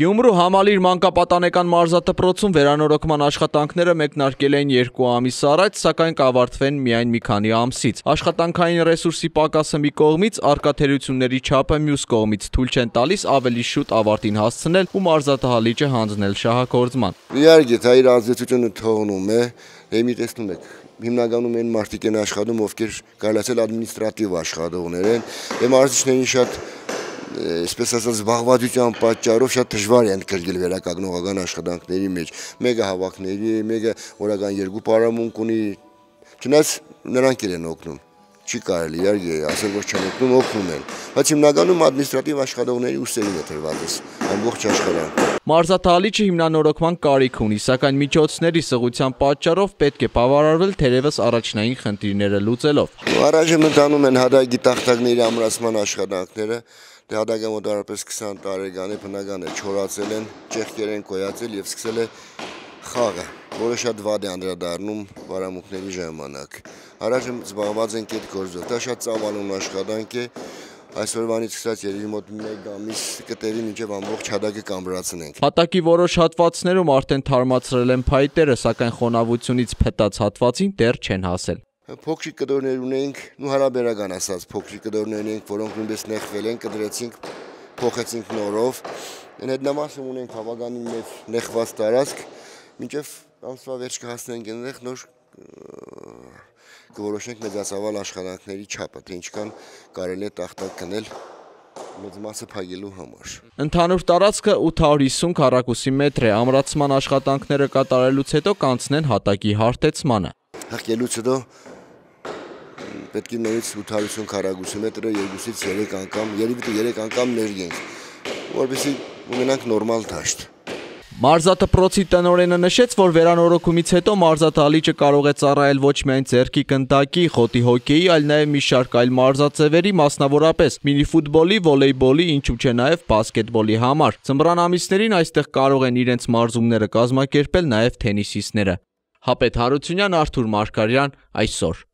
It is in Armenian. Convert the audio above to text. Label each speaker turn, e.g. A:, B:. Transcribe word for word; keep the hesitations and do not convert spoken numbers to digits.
A: Գյումրու համալիր մանկապատանեկան մարզադպրոցում վերանորոգման աշխատանքները մեկնարկել էին երկու ամիս առաջ, սակայն կավարտվեն միայն մի քանի ամսից։ Աշխատանքային ռեսուրսի պակասը մի կողմից, արկաթերությունների չափը մյուս կողմից թույլ չեն տալիս ավելի շուտ ավարտին հասցնել ու մարզադահլիճը հանձնել շահագործման։
B: Իհարկե, դա իր ազդեցությունը թողնում է, եմի տեսնում եք, հիմնականում այն մարդիկ են աշխատում, ովքեր կարելացել ադմինիստրատիվ աշխատողներ են, դե մարզիչներին շատ այսպես ասած զբաղվածության պատճառով շատ դժվար է ընդգրկել վերականգնողական աշխատանքների մեջ։ Մեկը հավաքների է, մեկը օրական երկու պարամունք ունի, չնայած նրանք են օգնում։ Չի կարելի, իհարկե, ասել որ չեն օգնում, օգնում են։ Բայց հիմնականում ադմինիստրատիվ աշխատողների ուսերին է տրված ամբողջ աշխարհում։
A: Մարզադահլիճը հիմնանորոգման կարիք ունի, սակայն միջոցների սղության պատճառով պետք է բավարարվել թերևս առաջնային խնդիրները լուծելով։
B: Առայժմ ընթանում են հադագի տախտակների ամրացման աշխատանքները, դե հադագը մոտավորապես քսան տարեկան է, բնական է, չորացել են, ճեղքեր են կոյացել եւ սկսել է խաղը, որը շատ վատ է անդրադառնում պարամունքների ժամանակ։ Առայժմ զբաղված ենք այդ գործով, դա շատ ծավալուն աշխատանք է, այսօրվանից սկսած երևի մոտ մեկ ամիս կտևի մինչև ամբողջ հադագը կամրացնենք։
A: Հատակի որոշ հատվածներում արդեն թարմացրել են փայտերը, սակայն խոնավությունից փտած հատվածին դեռ չեն հասել։
B: Փոքրիկ կտորներ ունենք, ու հարաբերական ասած փոքրիկ կտորներ ունենք, որոնք նույնպես նեղվել են, կդրեցինք, փոխեցինք նորով։ Այն հետնամասում ունենք բավականին մեծ նեղված տարածք, մինչև ամսվա վերջ կհասնենք այնտեղ նոր կորոշենք մեծացավալ աշխատանքների չափը, թե ինչքան կարելի է տախտակ գնել մեծ մասը փակելու համար։
A: Ընդհանուր տարածքը ութ հարյուր հիսուն քառակուսի մետր է, ամրացման աշխատանքները կատարելուց հետո կանցնեն հատակի հարթեցմանը։
B: Հղկելուց հետո պետք է նորից ութ հարյուր հիսուն քառակուսի մետրը երկուսից երեք անգամ, երևի երեք անգամ ներգենք, որպեսզի ունենանք նորմալ դաշտ։
A: Մարզադպրոցի տնօրենը նշեց, որ վերանորոգումից հետո մարզադահլիճը կարող է ծառայել ոչ միայն ձեռքի գնդակի, խոտի հոկեյի, այլ նաև մի շարք այլ մարզաձևերի, մասնավորապես մինիֆուտբոլի, վոլեյբոլի, ինչու չէ նաև բասկետբոլի համար։ Ձմռան ամիսներին այստեղ կարող են իրենց մարզումները կազմակերպել նաև թենիսիստները։ Հապետ Հարությունյան, Արթուր Մարգարյան, այսօր։